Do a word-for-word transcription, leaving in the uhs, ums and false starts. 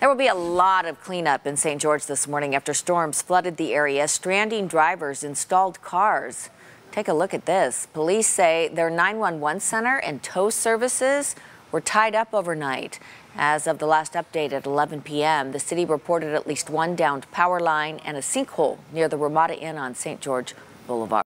There will be a lot of cleanup in Saint George this morning after storms flooded the area, stranding drivers in stalled cars. Take a look at this. Police say their nine one one center and tow services were tied up overnight. As of the last update at eleven p m, the city reported at least one downed power line and a sinkhole near the Ramada Inn on Saint George Boulevard.